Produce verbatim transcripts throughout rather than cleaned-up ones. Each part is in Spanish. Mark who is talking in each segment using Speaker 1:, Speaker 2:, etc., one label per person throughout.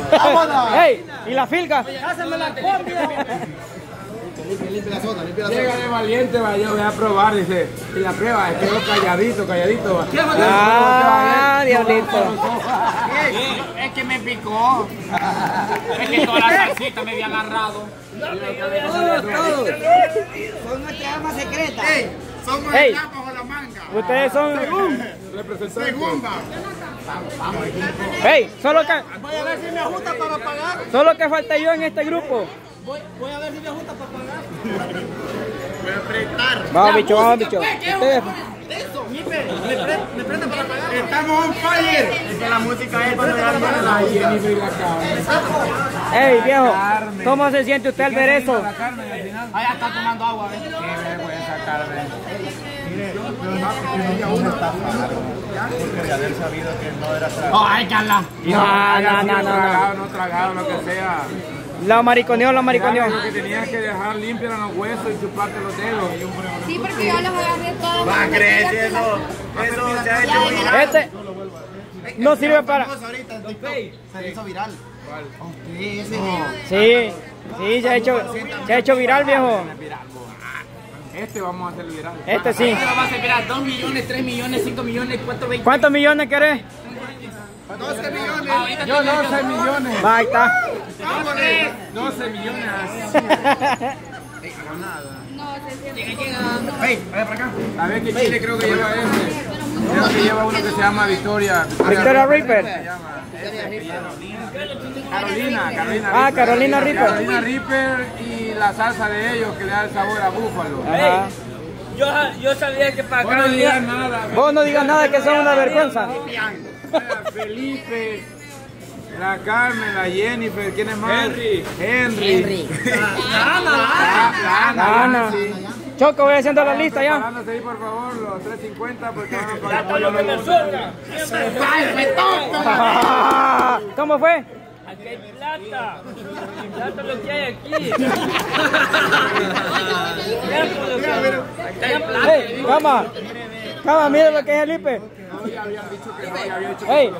Speaker 1: ¡Vámonos!
Speaker 2: ¡Ey! ¿Y la filca?
Speaker 1: ¡Hácenme la cumbia! Limpia, limpia la zona, limpia la zona.
Speaker 3: Llega de valiente, va, yo voy a probar, dice. Y la prueba, es que yo calladito, calladito. Va.
Speaker 2: Ah, diablito.
Speaker 4: Es que me picó. Es que toda la salsita me había agarrado.
Speaker 1: Son nuestra arma secreta.
Speaker 4: Somos
Speaker 2: Ey.
Speaker 4: el capo con la manga.
Speaker 2: Ustedes son...
Speaker 4: Segunda.
Speaker 2: ¡Ey! Solo que...
Speaker 1: Voy a ver si me ajusta para pagar.
Speaker 2: Solo que falta yo en este grupo.
Speaker 1: Voy, voy a ver si me ajusta para pagar.
Speaker 4: Voy a apretar.
Speaker 2: Vamos, bicho, vamos, bicho. Ustedes...
Speaker 1: Eso, me, pre, me presta para pagar.
Speaker 4: Estamos on fire. Es que la música es para pegar para la
Speaker 3: Jennifer y la Carmen.
Speaker 2: ¡Ey, viejo! ¿Cómo se siente usted al ver eso?
Speaker 3: La Carmen al final.
Speaker 4: Allá está tomando agua, ¿ves?
Speaker 3: Qué vergüenza, Carmen.
Speaker 5: Porque de haber sabido que no era trago.
Speaker 4: Oh, ay, Carla.
Speaker 2: No, no, no, no,
Speaker 3: Tragado,
Speaker 2: no.
Speaker 3: no tragado, lo que sea.
Speaker 2: La mariconeó, la mariconeó.
Speaker 3: Lo que tenías que dejar limpio eran los huesos y chuparte los dedos.
Speaker 6: Sí, porque yo los agarré todos.
Speaker 5: Va a creer si eso, eso se ha hecho viral.
Speaker 2: Este no sirve para...
Speaker 1: Ahorita en TikTok se hizo viral. ¿Cuál? Ese.
Speaker 2: Sí, sí, se ha hecho, se ha hecho viral, viejo.
Speaker 3: Este vamos a hacer viral.
Speaker 2: Este sí.
Speaker 4: Vamos a hacer, mira, dos millones, tres millones, cinco millones, cuatro, veinte.
Speaker 2: ¿Cuántos millones querés?
Speaker 4: doce millones.
Speaker 3: Yo doce millones.
Speaker 2: Va, ahí está.
Speaker 3: doce millones.
Speaker 6: No, se siente.
Speaker 4: Ey, vaya para acá.
Speaker 3: A ver qué Chile creo que lleva este. Creo que lleva uno que se llama Victoria.
Speaker 2: Victoria Reaper.
Speaker 3: Se llama. Carolina, Carolina.
Speaker 2: Ah, Carolina Reaper.
Speaker 3: Carolina Reaper y la salsa de ellos que le da el sabor a búfalo.
Speaker 2: Ajá.
Speaker 7: Yo, yo sabía que para
Speaker 3: Vos
Speaker 7: acá
Speaker 3: no digas
Speaker 7: venía.
Speaker 3: nada.
Speaker 2: Vos no digas nada que son una vergüenza.
Speaker 3: Felipe, la Carmen, la Jennifer, ¿quién es más?
Speaker 7: Henry.
Speaker 3: Henry.
Speaker 7: Ana,
Speaker 3: La Ana.
Speaker 2: Ana.
Speaker 3: sí.
Speaker 2: Choco, voy haciendo la lista ya.
Speaker 3: Pagándose ahí, por favor, los tres cincuenta porque van a pagar
Speaker 7: hasta lo que me sobra.
Speaker 2: ¿Cómo fue?
Speaker 7: Aquí hay plata. Plata lo que hay aquí. Aquí hay plata.
Speaker 2: Hey, cama. Cama, mira lo que es el Felipe. Hey.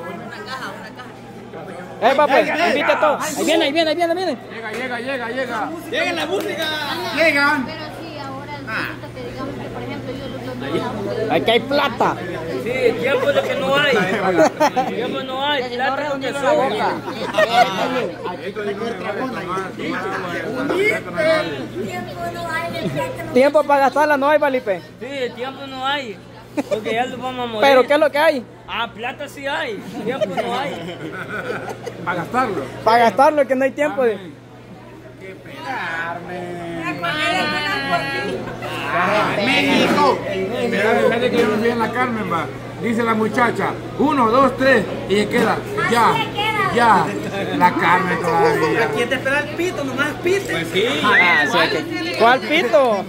Speaker 2: Hey, papá, invite a todos. Ahí viene, ahí viene, ahí viene, ahí viene.
Speaker 3: Llega, llega, llega, llega.
Speaker 4: Llega la música. Llegan.
Speaker 6: Pero sí, ahora necesito que digamos que, por ejemplo, yo lo que
Speaker 2: Aquí hay plata.
Speaker 7: Sí, tiempo de que no hay. Tiempo no hay. Plata lo que sobra.
Speaker 2: Tiempo para gastarla no hay, Felipe.
Speaker 7: Sí, tiempo no hay. Porque ya lo vamos a morir.
Speaker 2: Pero ¿qué es lo que hay?
Speaker 7: Ah, plata sí hay. Tiempo no hay.
Speaker 3: Para gastarlo.
Speaker 2: Para gastarlo, que no hay tiempo. De...
Speaker 4: México.
Speaker 3: Mira, fíjate que yo no soy en la Carmen, va. Dice la muchacha, uno, dos, tres, y se queda, ya, ya, la Carmen todavía.
Speaker 1: Aquí te espera el pito, nomás pite.
Speaker 7: Pues sí.
Speaker 2: Ah, sí, okay. ¿Cuál pito?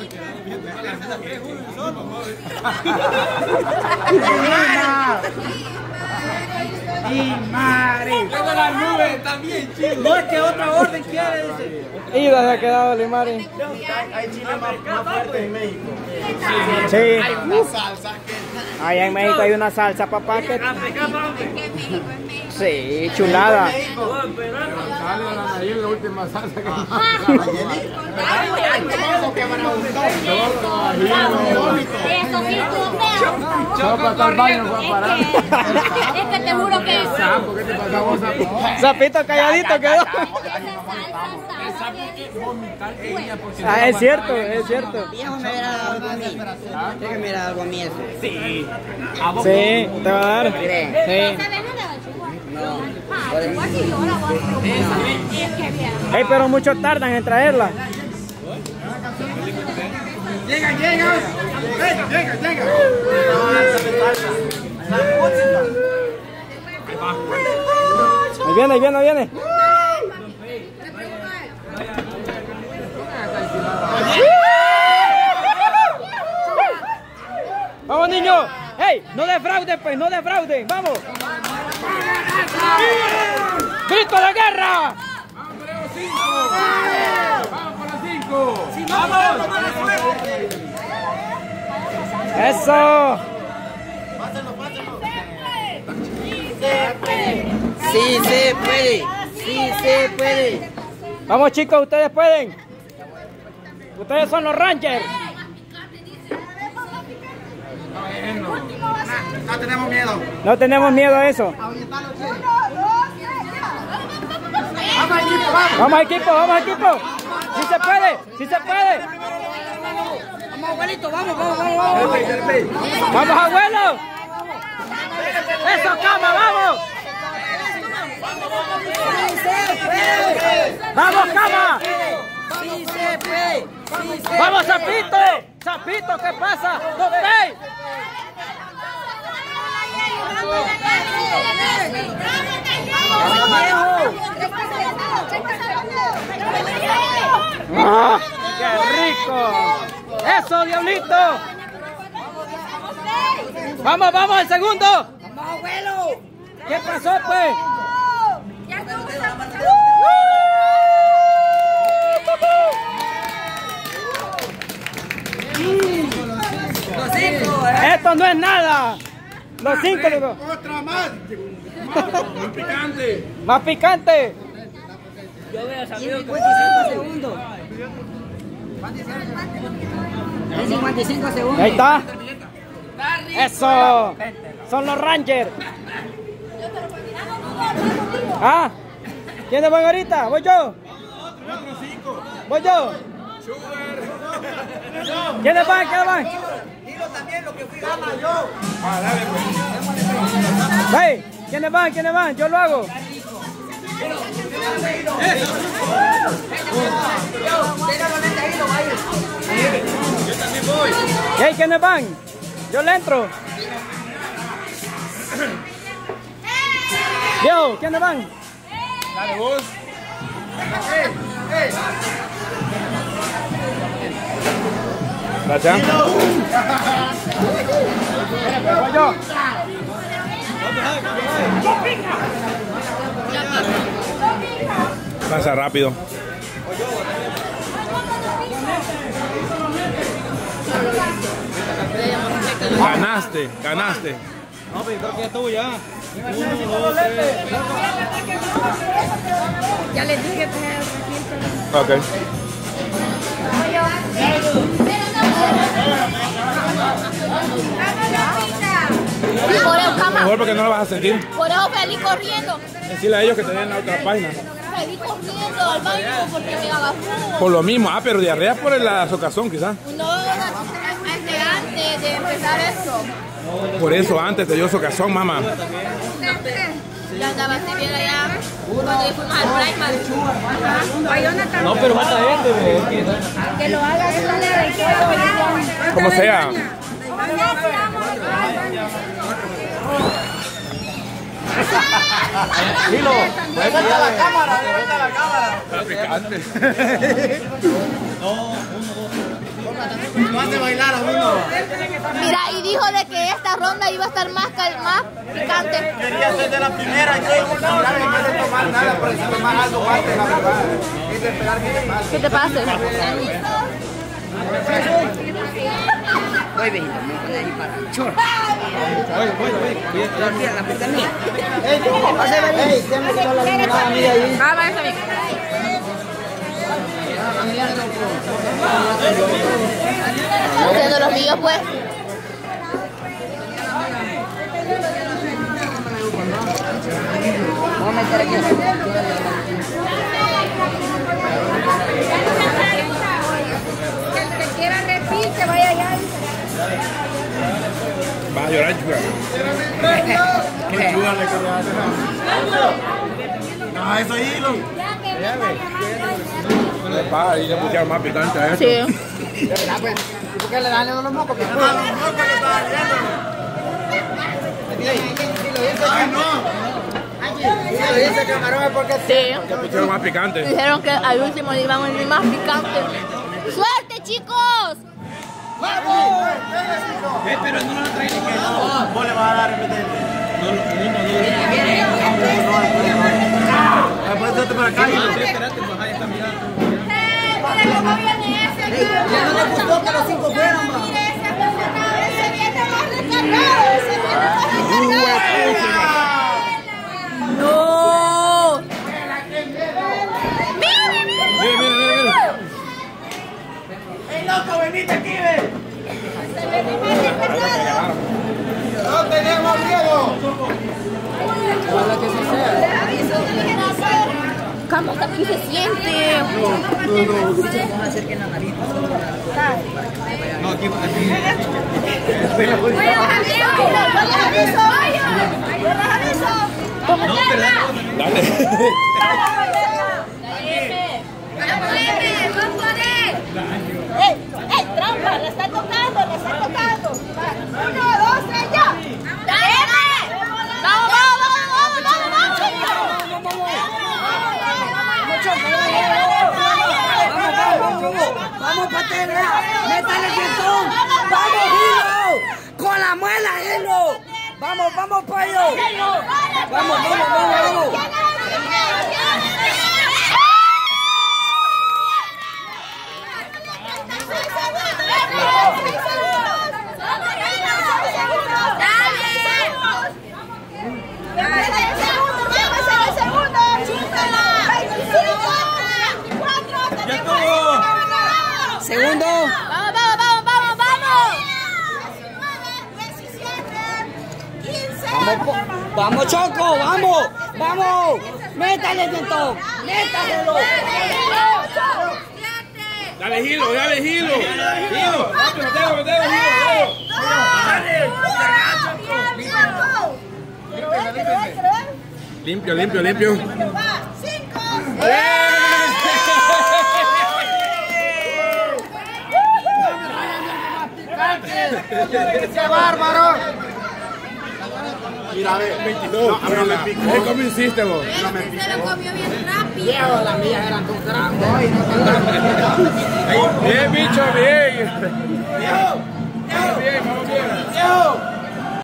Speaker 4: Y madre.
Speaker 1: Tengo las nubes también, chido. No, es que otra orden quiere, dice.
Speaker 2: Y se ha quedado Limari.
Speaker 5: Hay chile más, más fuerte en México.
Speaker 2: Sí.
Speaker 4: Hay una salsa que...
Speaker 2: Allá en México hay una salsa, papá, que...
Speaker 7: África, vamos.
Speaker 2: Sí, chulada.
Speaker 3: Sale a la nariz la última salsa que
Speaker 6: Eso sí, tú me
Speaker 3: Solo para estar al baño no va a parar.
Speaker 6: Es que te juro que
Speaker 3: Sapo, ¿qué te pasa a vos, sapo?
Speaker 2: Sapito calladito quedó. Ah, es cierto, es cierto.
Speaker 1: Viejo, me hubiera dado algo a mí. Tiene que me hubiera dado algo a mí eso.
Speaker 4: Sí.
Speaker 2: Sí, te va a dar. Sí. Hey, pero muchos tardan en traerla.
Speaker 4: Llega, llega. Llega, llega, llega.
Speaker 2: Ahí viene, ahí viene, ahí viene. Vamos, niños. Hey, no defrauden, pues, no defrauden. Vamos. ¡Grito de guerra!
Speaker 3: ¡Vamos por los cinco! ¡Vamos por los cinco!
Speaker 1: ¡Vamos!
Speaker 2: ¡Eso!
Speaker 1: Sí se puede. Sí se puede.
Speaker 2: Vamos chicos, ustedes pueden. Ustedes son los Rangers.
Speaker 5: No tenemos miedo.
Speaker 2: No tenemos miedo a eso. Vamos equipo, vamos equipo. Si se puede, si se puede.
Speaker 1: Vamos abuelito, vamos, vamos, vamos, vamos.
Speaker 2: Vamos abuelo. Eso, cama, vamos. Vamos, cama.
Speaker 1: Sí se puede. Sí se
Speaker 2: Vamos, Zapito. Zapito, ¿qué pasa? ¡Dos seis! ¡Ah! ¡Qué rico! ¡Eso, diablito! ¡Vamos, vamos, el segundo!
Speaker 1: ¡Vamos, abuelo!
Speaker 2: ¿Qué pasó, pues?
Speaker 1: Los cinco, ¿eh?
Speaker 2: Esto no es nada. Los cinco, loco.
Speaker 3: Otra más. Más picante.
Speaker 2: Más picante.
Speaker 7: Yo hubiera sabido que...
Speaker 1: cincuenta y cinco segundos. En cincuenta y cinco segundos.
Speaker 2: Ahí está. Eso. Son los Rangers. Ah. ¿Quiénes van ahorita? ¿Voy yo? ¿Voy yo? ¿Quiénes van? ¿Quiénes van?
Speaker 1: Dilo también lo que fui gama yo.
Speaker 2: Hey, ¿quiénes van? ¿Quiénes van? Yo lo hago. Hey, ¿quiénes van? Yo le entro. Yo, ¿quiénes van?
Speaker 3: Dale vos. Gracias.
Speaker 2: Voy yo.
Speaker 3: Pasa rápido. Ganaste, ganaste.
Speaker 2: No, pero creo que ya estuvo ya.
Speaker 6: Ya les dije que
Speaker 3: Ok.
Speaker 6: y por eso, cama,
Speaker 3: Mejor porque no lo vas a sentir.
Speaker 6: por eso salí corriendo.
Speaker 3: Decirle a ellos que te den la otra página.
Speaker 6: Salí corriendo al baño porque me agarró.
Speaker 3: Por lo mismo, ah, pero diarrea por la socazón quizás.
Speaker 6: No, desde antes de empezar esto.
Speaker 3: Por eso antes te dio socazón, mamá.
Speaker 6: Ya andaba así bien allá. Cuando fuimos al primary.
Speaker 2: No, pero falta gente,
Speaker 6: Que lo haga de esta manera y que
Speaker 3: Como sea.
Speaker 2: Dilo.
Speaker 5: ¡Levanta la cámara! ¡Levanta la cámara!
Speaker 3: Picante.
Speaker 5: Lo hace bailar a uno.
Speaker 6: Mira, y dijo de que esta ronda iba a estar más, cal- más picante.
Speaker 5: Quería ser de la primera. Yo en vez de tomar nada, pero si tomar algo antes, la verdad. Es de esperar que te pase.
Speaker 6: ¿Qué te pase?
Speaker 1: Voy, viejito, me voy a ir para chorro. Voy, voy, voy. La tía, la pista mía. Ey, ¿cómo pasa, María? Ey, tengo que quitar la limonada mía ahí.
Speaker 6: Ah, va, está bien. Haciendo los míos, pues.
Speaker 1: Vamos a meter aquí.
Speaker 6: El que quiera repite, vaya allá.
Speaker 3: Vas a llorar, chuga.
Speaker 5: ¿Qué chuga le quería hacer? No, eso hilo.
Speaker 3: Le pasa y le pusieron más picante a esto.
Speaker 6: Sí.
Speaker 1: ¿Por qué le dan los mocos?
Speaker 5: A los mocos le estaba viendo. Ay, no.
Speaker 1: Si lo dice camarón es porque
Speaker 6: Sí.
Speaker 3: Le pusieron más picante.
Speaker 6: Dijeron que al último le iban a ir más picante. ¡Suerte, chicos!
Speaker 5: Eh, pero no lo trae ni que no. Vos le vas a dar repetente. No, no, no. Después de para acá.
Speaker 1: ya no le gustó que los cinco fueran, ma.
Speaker 6: Mire, ese personaje, ese viene más recargado, ese viene más recargado. ¡No! aquí se siente.
Speaker 1: Vamos a hacer que en la nariz. No, aquí.
Speaker 3: Dale.
Speaker 6: ¡Ey! ¡Ey! ¡Trampa! ¡La está tocando! ¡La está tocando! ¡Uno, dos, tres, ya! ¡Dale! ¡Vamos, vamos, vamos, vamos, vamos,
Speaker 1: Vamos, vamos, patera. Métale dientón. Vamos, Hilo. Con la muela, Hilo. Vamos, vamos, pollo. Vamos, vamos, vamos, vamos. Segundo.
Speaker 6: Vamos, vamos, vamos, vamos, vamos.
Speaker 1: Vamos, vamos, Choco, vamos, vamos. Métale dientón. Métaselo.
Speaker 3: Dale, Hilo, dale, Hilo. Hilo, rápido, metelo, metelo, Hilo. Limpio, limpio, limpio.
Speaker 5: ¡Qué bárbaro! Mira, a ver, veintidós. No, no me picó.
Speaker 3: ¿Cómo hiciste vos?
Speaker 5: No me picó.
Speaker 6: Se lo comió bien rápido.
Speaker 5: Viejo, las mías eran dos grandes. Ay, no tan grandes.
Speaker 3: Bien, bicho, bien.
Speaker 5: Viejo, viejo.
Speaker 3: Bien, vamos bien.